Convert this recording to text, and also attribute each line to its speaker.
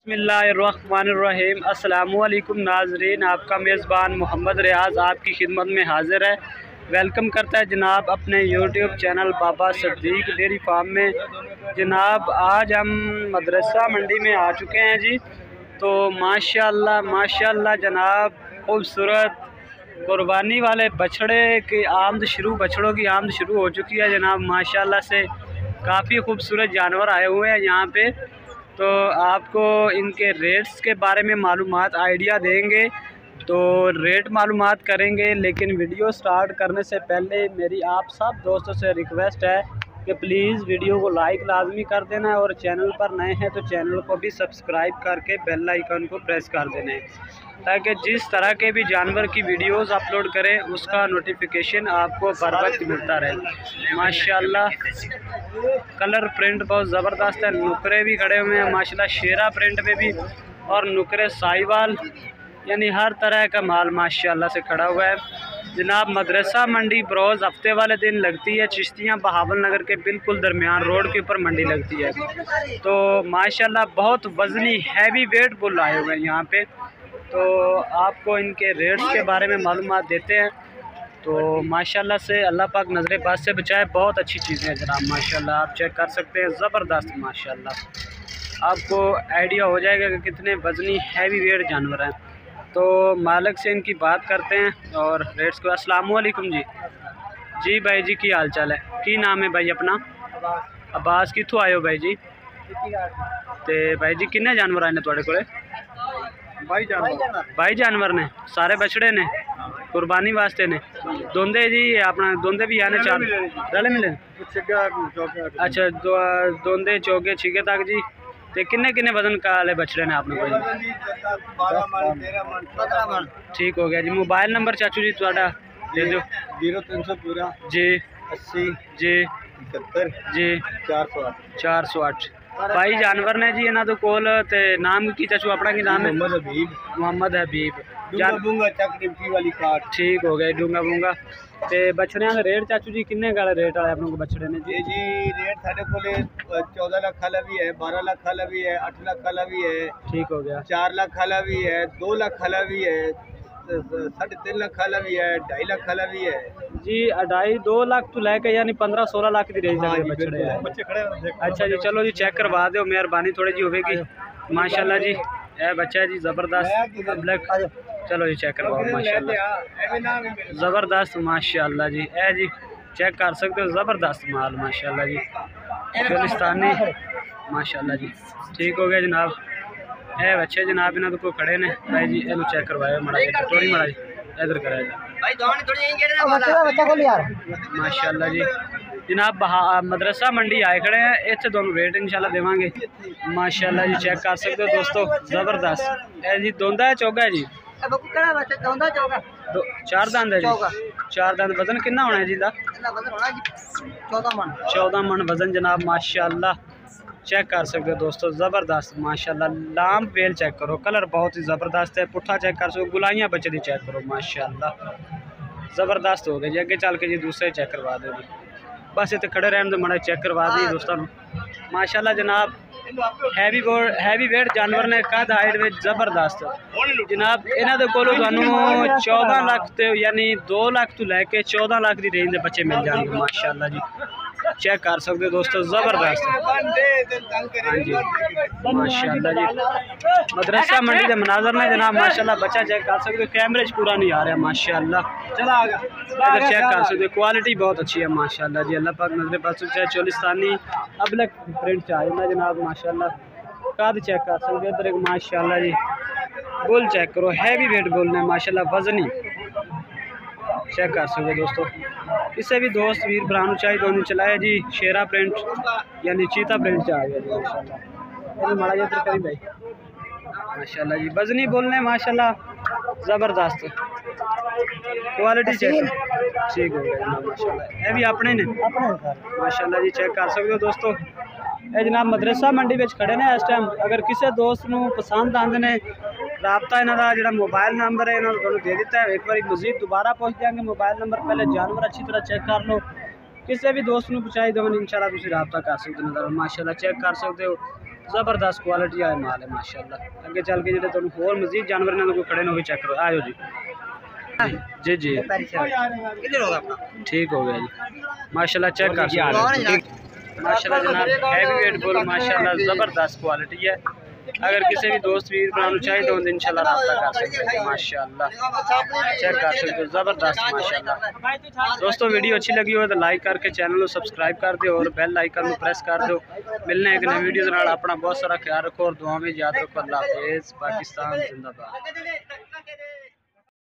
Speaker 1: बिस्मिल्लाहिर्रहमानिर्रहीम। अस्सलामुअलैकुम नाजरीन, आपका मेज़बान मोहम्मद रियाज आपकी खिदमत में हाज़िर है। वेलकम करता है जनाब अपने YouTube channel Baba Siddiq dairy farm में। जनाब आज हम मदरसा मंडी में आ चुके हैं जी। तो माशाल्लाह माशाल्लाह जनाब खूबसूरत कुर्बानी वाले बछड़े की बछड़ों की आमद शुरू हो चुकी है जनाब। माशाल्लाह से काफ़ी खूबसूरत जानवर आए हुए हैं यहाँ पे। तो आपको इनके रेट्स के बारे में मालूमात आइडिया देंगे, तो रेट मालूमात करेंगे। लेकिन वीडियो स्टार्ट करने से पहले मेरी आप सब दोस्तों से रिक्वेस्ट है कि प्लीज़ वीडियो को लाइक लाजमी कर देना है, और चैनल पर नए हैं तो चैनल को भी सब्सक्राइब करके बेल आइकन को प्रेस कर देना है, ताकि जिस तरह के भी जानवर की वीडियोस अपलोड करें उसका नोटिफिकेशन आपको बर वक्त मिलता रहे। माशाल्लाह कलर प्रिंट बहुत ज़बरदस्त है। नुकरे भी खड़े हुए हैं माशाल्लाह, शेरा प्रिंट में भी, और नुकरे साहिवाल, यानी हर तरह का माल माशाल्लाह से खड़ा हुआ है जनाब। मदरसा मंडी बरोज़ हफ्ते वाले दिन लगती है। चिश्तियाँ बहावल नगर के बिल्कुल दरमियान रोड के ऊपर मंडी लगती है। तो माशाल्लाह बहुत वज़नी हैवी वेट बुल आए हुए हैं यहाँ पे। तो आपको इनके रेट्स के बारे में मालूमात देते हैं। तो माशाल्लाह से अल्लाह पाक नज़र बात से बचाए। बहुत अच्छी चीज़ें हैं जनाब माशाल्लाह, आप चेक कर सकते हैं। ज़बरदस्त माशाल्लाह, आपको आइडिया हो जाएगा कि कितने वज़नी हैवी वेट जानवर हैं। तो मालिक से इनकी बात करते हैं और रेट्स को। अस्सलाम वालेकुम जी। जी भाई जी की हाल चाल है? की नाम है भाई अपना? अब्बास। कितों आए हो भाई जी? तो भाई जी किन्ने जानवर आए ने तुहाडे कोले? 22 जानवर ने, सारे बछड़े ने कुर्बानी वास्ते ने। दोंदे जी अपना दोंदे भी आने चार रले मिले? अच्छा, दोंदे चौगे छीके तक जी। तो किन्ने किन्ने वजन काले बछड़े ने आपने कोई? 15 मन। ठीक हो गया जी। मोबाइल नंबर चाचू जी तुहाडा दे दो। 0313 जी 80 जी 71 जी 408। 22 जानवर ने जी इन्हों कोल। ते नाम की चाचू अपना की नाम है? मोहम्मद हबीब। ठीक हो गया डूंगा बूंगा। ते बछड़िया का रेट चाचू जी किन्ने का रेट वाले अपने को बछड़े ने जी?
Speaker 2: रेट साढ़े को 14 लाख वाला भी है, 12 लाख वाला भी है, 8 लाख वाला भी है।
Speaker 1: ठीक हो गया।
Speaker 2: 4 लाख वाला भी है, 2 लाख वाला भी है, 3.5 लाख वाला भी है, 2.5 लाख वाला भी है
Speaker 1: जी। 2.5-2 लाख तो लैके यानी 15-16 लाख की रेंज है बछड़े हैं। अच्छा जी, चलो जी चेक करवा दो, मेहरबानी थोड़ी जी होगी माशाल्लाह जी। ए बच्चा है जी ज़बरदस्त ब्लैक। चलो जी चेक करवाओ माशाल्लाह, ज़बरदस्त माशाल्लाह जी। ए जी चेक कर सकते हो, ज़बरदस्त माल माशाल्लाह जी, गुलिस्तानी माशाल्लाह जी। ठीक हो गया जनाब। ए बच्चे जनाब इन्होंने को खड़े ने भाई जी, इन्हों चेक करवाया माड़ा जी, थोड़ी माड़ा जी इधर कराया माशाल्लाह जी। जनाब मदरसा मंडी आए खड़े हैं, इतने दोनों रेट इंशाल्लाह देवांगे माशाल्लाह जी। चेक कर सकते हो दोस्तों, ज़बरदस्त। ए जी दोंदा है चौगा है जी? चार दंद है जी। 4 दंद। वजन कितना होना है जी? 14 मन वजन जनाब माशाल्लाह। चेक कर सकते हो दोस्तों, ज़बरदस्त माशाल्लाह। लाम वेल चेक करो, कलर बहुत ही ज़बरदस्त है। पुट्ठा चेक कर सकते हो, गुलाइयाँ बच्चे दी चेक करो माशाल्लाह, ज़बरदस्त हो गए जी। अगे चल के जी दूसरे चेक करवा दो जी, बस इतने खड़े रहने तो माड़ा चेक करवा दी दोस्तों माशाल्लाह जनाब। हैवी वेट जानवर ने कद हाइट में ज़बरदस्त जनाब। इन्होंने को 14 लाख तो यानी 2 लाख तो लैके 14 लाख की रेंज के बच्चे मिल जाएंगे माशाल्लाह जी। चेक कर सकते हो दोस्तों, ज़बरदस्त। हाँ जी माशाल्लाह जी। मदरसा मंडी के मनाजर ने जनाब माशाल्लाह। बच्चा चेक कर सकते हो, कैमरे पूरा नहीं आ रहा माशाल्लाह। इधर चेक कर सकते हो, क्वालिटी बहुत अच्छी है माशाल्लाह जी। अल्लाह पाक नजर पास चाहे चोलिस्तानी अबलक प्रिंट चाहिए जनाब माशाल्लाह। कद चेक कर सकते हो इधर एक माशाल्लाह जी। बुल चेक करो, हैवी वेट बुल ने माशाल्लाह, वजनी। चेक कर सकते हो दोस्तों। इससे भी दोस्त वीर भरा चाहिए दोनों चलाए जी। शेरा प्रिंट यानी चीता प्रिंट से आ गया जी माशाल्लाह। माड़ा इधर करी भाई माशाल्लाह जी, वजनी बोलने माशाल्लाह, ज़बरदस्त क्वालिटी चेक। ठीक हो गया जनाब माशाल्लाह। ये भी अपने ने माशाल्लाह जी। चेक कर सकते हो दोस्तों, ये जनाब मदरसा मंडी में खड़े ने इस टाइम। अगर किसी दोस्त को पसंद आते ने, राबता इन्हों का जो मोबाइल नंबर है इन्होंने दे दिता है। एक बार मजीद दोबारा पहुँच देंगे मोबाइल नंबर, पहले जानवर अच्छी तरह चेक कर लो। किसी भी दोस्त को चाहिए तो इंशाल्लाह तुम रबता कर सकते हो माशाल्लाह। चेक कर सकते हो ज़बरदस्त क्वालिटी आए माल है माशाल्लाह। अगे चल के जो तुम होर मजीद जानवर ने कोई खड़े ने भी चेक करो। आयो जी जी जी ठीक हो गया जी माशाल्लाह। चेक कर माशाल्लाह जनाब हैवी वेट बुल माशाल्लाह ज़बरदस्त क्वालिटी है। अगर किसी भी दोस्त वीर बनाना चाहिए तो इंशाल्लाह रब्ता कर सकते हैं माशाल्लाह। चेक कर सकते हो ज़बरदस्त माशाल्लाह। दोस्तों वीडियो अच्छी लगी हो तो लाइक करके चैनल को सब्सक्राइब कर दो और बेल आइकन को प्रेस कर दो। मिलने एक नई वीडियो नाल अपना बहुत सारा ख्याल रखो और दुआ में याद रखो। अल्लाह हाफिज़। पाकिस्तान जिंदाबाद।